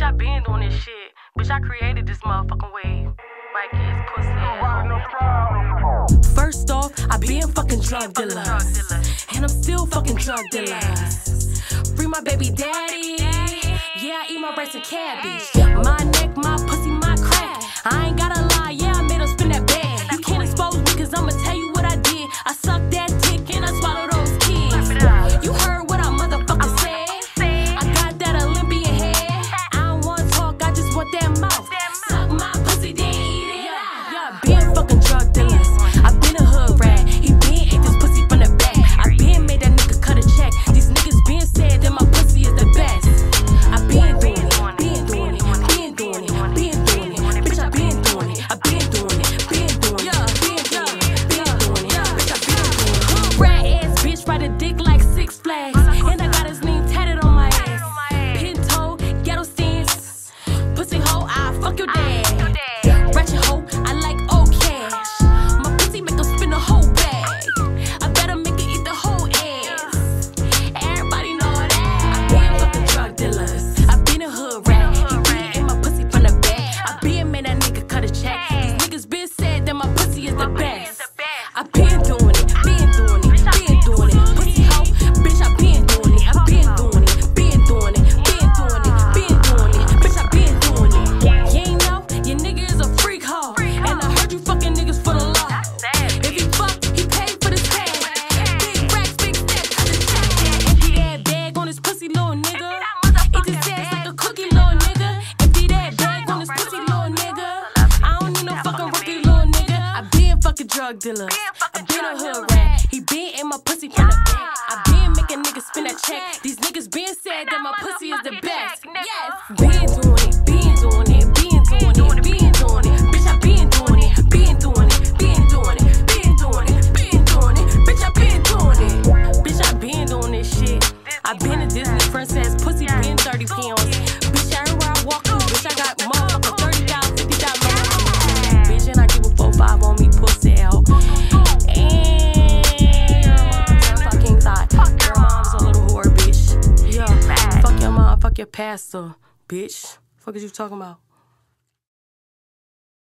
Bitch, I been doing this shit. Bitch, I created this motherfucking wave. Like his pussy ass. First off, I been fucking drug dealers, and I'm still fucking drug dealers. Free my baby daddy. Yeah, I eat my rice and cabbage. My neck, my pussy, my crack. I ain't gotta lie, yeah, I made him spin that bag. You can't expose me, cause I'ma tell you what I did. I sucked that dick and I swallowed those kids. You heard what I motherfucking said. I got that Olympian head. I don't wanna talk, I just want that mouth. Suck my pussy, then eat it. Yeah, been fucking drug dealers. I been a hood rat. He been ate this pussy from the back. I been made that nigga cut a check. These niggas been said that my pussy is the best. I been doing it, been doing it, been doing it, been doing it. Bitch, I been doing it, I been doing it, been doing it, been doing it, been doing it. Bitch, I been doing it. Hood rat ass bitch, ride a dick like Six Flags, and I got his name tatted on my ass. Pinto, ghetto stance, pussy hoe, I fuck your dad. Ratchet hoe, I like old cash. My pussy make her spin the whole bag. I better make her eat the whole ass. Everybody know that. I been fucking drug dealers. I been a hood rat. He been in my pussy from the back. I been made that nigga cut a check. These niggas been said that my pussy is the best. I been doing it, been doing it, been doing it. Pussy hoe, bitch, I been doing it, I been doing it, been doing it, been doing it, been doing it. Bitch, I been doing it. You ain't know, your nigga is a freak hoe. And I heard you fucking niggas for the law. If he fuck, he paid for the tag. Big racks, big stacks, cut the check. Empty that bag on his pussy, little nigga. Eat his ass like a cookie, little nigga. Empty that bag on his pussy, little nigga. I don't need no fucking rookie, little nigga. I been fucking drug dealers. I been a hood rat. He been in my pussy from the back. I been making niggas spin that check. These niggas been said that my pussy is the best. Yes, been doing it, been doing it, been doing it, been doing it. Bitch, I been doing it, been doing it, been doing it, been doing it, been doing it. Bitch, I been doing it. Bitch, I been doing this shit. I been a Disney princess, pussy been 30 pounds. Bitch, everywhere I walk through, bitch, I got motherfucking 30,000, 50,000. Bitch, and I give a 4-5 on me, pussy out. And your fucking thought. Your mom's a little whore, bitch. Yeah, fuck your mom, fuck your pastor, bitch. Fuck is you talking about?